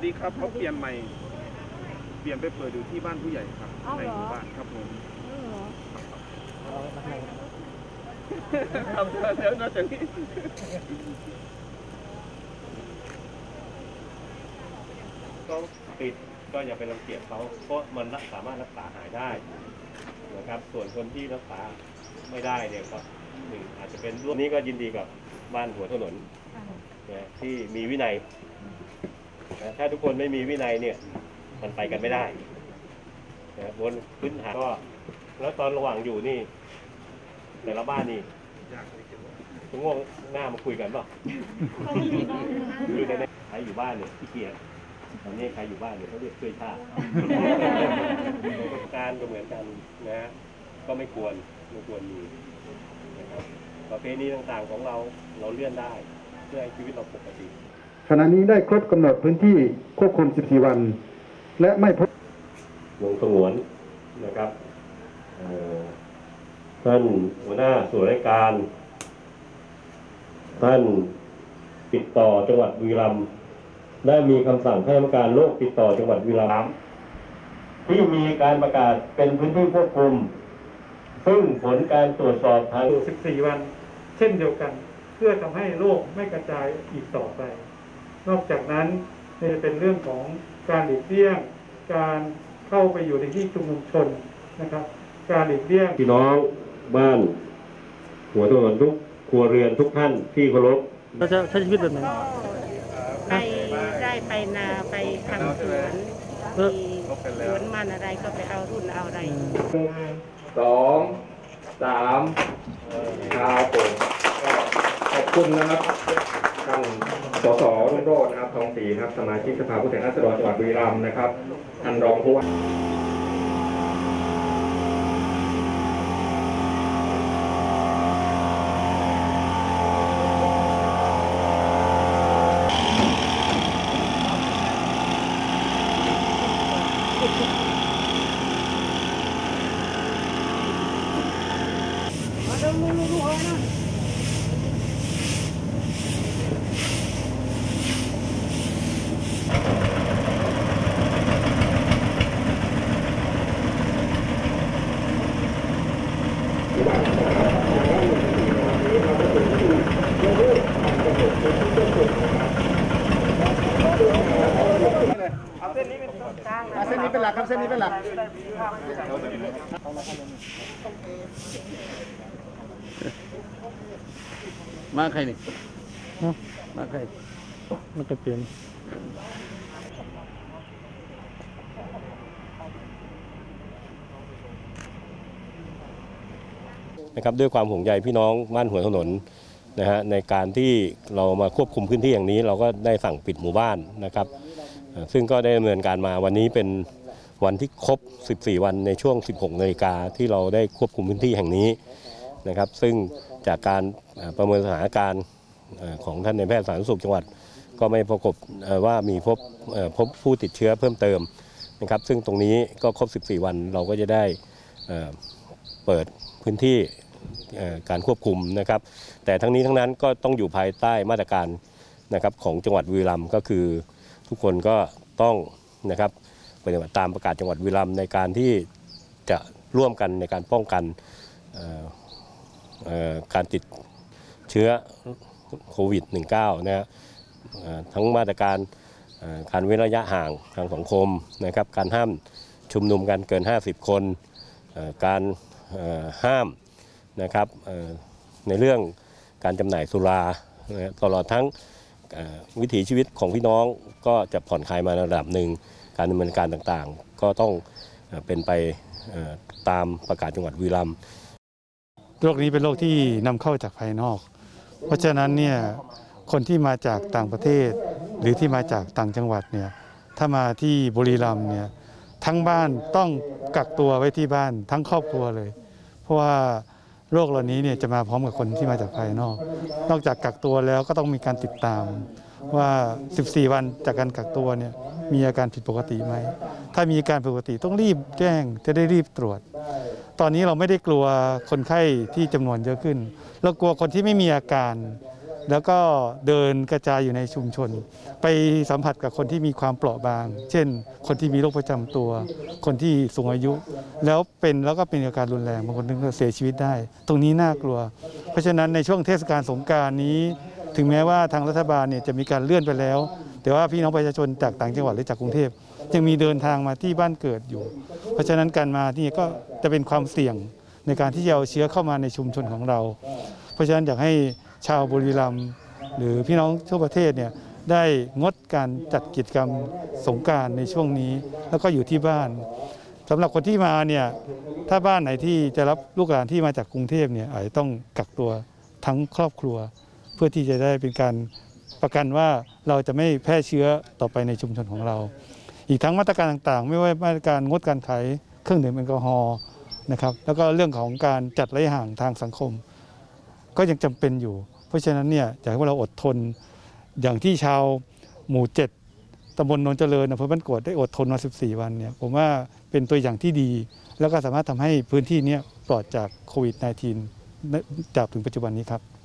ดีครับเขาเปลี่ยนใหม่เปลี่ยนไปเปิดอยู่ที่บ้านผู้ใหญ่ครับในหมู่บ้านครับผมครับเดี๋ยวนอกจากนี้ก็ปิดก็อย่าไปรังเกียจเขาเพราะมันสามารถรักษาหายได้นะครับส่วนคนที่รักษาไม่ได้เนี่ยก็หนึ่งอาจจะเป็นร่วมนี้ก็ยินดีกับบ้านหัวถนนที่มีวินัยถ้าทุกคนไม่มีวินัยเนี่ยมันไปกันไม่ได้บนพื้นฐานก็แล้วตอนระหว่างอยู่นี่แต่ละบ้านนี่ต้องง่วงหน้ามาคุยกันป่ะอยู่ในใครอยู่บ้านเนี่ยที่เกียรตอนนี้ใครอยู่บ้านเนี่ยเขาเรียกช่วยชาติการก็เหมือนกันนะก็ไม่ควรมีนะครับประเพณีต่างๆของเราเลื่อนได้เพื่อให้ชีวิตเราปกติขณะนี้ได้ครบกำหนดพื้นที่ควบคุม14 วันและไม่พบวงสงวนนะครับท่านหัวหน้าส่วนราชการท่านติดต่อจังหวัดบุรีรัมย์ได้มีคำสั่งให้กรรมการโรคติดต่อจังหวัดบุรีรัมย์ที่มีการประกาศเป็นพื้นที่ควบคุมซึ่งผลการตรวจสอบทาง 14 วันเช่นเดียวกันเพื่อทำให้โรคไม่กระจายอีกต่อไปนอกจากนั้นจะเป็นเรื่องของการหลีกเลี่ยงการเข้าไปอยู่ในที่ชุมนุมชนนะครับการหลีกเลี่ยงพี่น้องบ้านหัวถนนทุกครัวเรือนทุกท่านที่เคารพเราจะใช้ชีวิตแบบไหนได้ไปนาไปทำสวนมีสวนมันอะไรก็ไปเอารุ่นเอาอะไร 2 3ครับผมขอบคุณนะครับท่านสส.รุ่งโรจน์นะครับทองศรีครับสมาชิกสภาผู้แทนราษฎรจังหวัดบุรีรัมย์นะครับท่านรองผู้ว่าเส้นนี้เป็นหลักครับเส้นนี้เป็นหลักมาใครนี่มาใครมันจะเปลี่ยนนะครับด้วยความห่วงใยพี่น้องบ้านหัวถนนนะฮะในการที่เรามาควบคุมพื้นที่อย่างนี้เราก็ได้สั่งปิดหมู่บ้านนะครับซึ่งก็ได้ดำเนินการมาวันนี้เป็นวันที่ครบ14 วันในช่วง 16 นาฬิกาที่เราได้ควบคุมพื้นที่แห่งนี้นะครับซึ่งจากการประเมินสถานการณ์ของท่านนายแพทย์สาธารณสุขจังหวัดก็ไม่พบว่ามีพบผู้ติดเชื้อเพิ่มเติมนะครับซึ่งตรงนี้ก็ครบ14 วันเราก็จะได้เปิดพื้นที่การควบคุมนะครับแต่ทั้งนี้ทั้งนั้นก็ต้องอยู่ภายใต้มาตรการนะครับของจังหวัดบุรีรัมย์ก็คือทุกคนก็ต้องนะครับปฏิบัติตามประกาศจังหวัดบุรีรัมย์ในการที่จะร่วมกันในการป้องกันการติดเชื้อโควิด -19 นะฮะทั้งมาตรการการเว้นระยะห่างทางสังคมนะครับการห้ามชุมนุมกันเกิน50 คนการห้ามนะครับในเรื่องการจำหน่ายสุราตลอดทั้งวิถีชีวิตของพี่น้องก็จะผ่อนคลายมาระดับหนึ่งการดำเนินการต่างๆก็ต้องเป็นไปตามประกาศจังหวัดบุรีรัมย์โรคนี้เป็นโรคที่นำเข้าจากภายนอกเพราะฉะนั้นเนี่ยคนที่มาจากต่างประเทศหรือที่มาจากต่างจังหวัดเนี่ยถ้ามาที่บุรีรัมย์เนี่ยทั้งบ้านต้องกักตัวไว้ที่บ้านทั้งครอบครัวเลยเพราะว่าโรคเหล่านี้เนี่ยจะมาพร้อมกับคนที่มาจากภายนอกนอกจากกักตัวแล้วก็ต้องมีการติดตามว่า14 วันจากการกักตัวเนี่ยมีอาการผิดปกติไหมถ้ามีอาการผิดปกติต้องรีบแจ้งจะได้รีบตรวจตอนนี้เราไม่ได้กลัวคนไข้ที่จำนวนเยอะขึ้นเรากลัวคนที่ไม่มีอาการแล้วก็เดินกระจายอยู่ในชุมชน ไปสัมผัสกับคนที่มีความเปราะบาง เช่น คนที่มีโรคประจำตัว คนที่สูงอายุ แล้วก็เป็นอาการรุนแรงบางคนถึงเสียชีวิตได้ ตรงนี้น่ากลัว เพราะฉะนั้นในช่วงเทศกาลสงกรานต์นี้ ถึงแม้ว่าทางรัฐบาลเนี่ยจะมีการเลื่อนไปแล้ว แต่ว่าพี่น้องประชาชนจากต่างจังหวัดหรือจากกรุงเทพยังมีเดินทางมาที่บ้านเกิดอยู่ เพราะฉะนั้นการมาที่นี่ก็จะเป็นความเสี่ยงในการที่จะเอาเชื้อเข้ามาในชุมชนของเรา เพราะฉะนั้นอยากให้ชาวบุรีรัมย์หรือพี่น้องทั่วประเทศเนี่ยได้งดการจัดกิจกรรมสงกรานต์ในช่วงนี้ แล้วก็อยู่ที่บ้านสำหรับคนที่มาเนี่ยถ้าบ้านไหนที่จะรับลูกหลานที่มาจากกรุงเทพเนี่ยอาจจะต้องกักตัวทั้งครอบครัว เพื่อที่จะได้เป็นการประกันว่าเราจะไม่แพร่เชื้อต่อไปในชุมชนของเรา อีกทั้งมาตรการต่างๆไม่ว่ามาตรการงดการขายเครื่องดื่มแอลกอฮอล์นะครับแล้วก็เรื่องของการจัดระยะห่างทางสังคมก็ยังจำเป็นอยู่เพราะฉะนั้นเนี่ยอยากให้เราอดทนอย่างที่ชาวหมู่ 7ตำบลโนนเจริญอำเภอบ้านกรวดได้อดทนมา14 วันเนี่ยผมว่าเป็นตัวอย่างที่ดีแล้วก็สามารถทำให้พื้นที่นี้ปลอดจากโควิด -19 จากถึงปัจจุบันนี้ครับ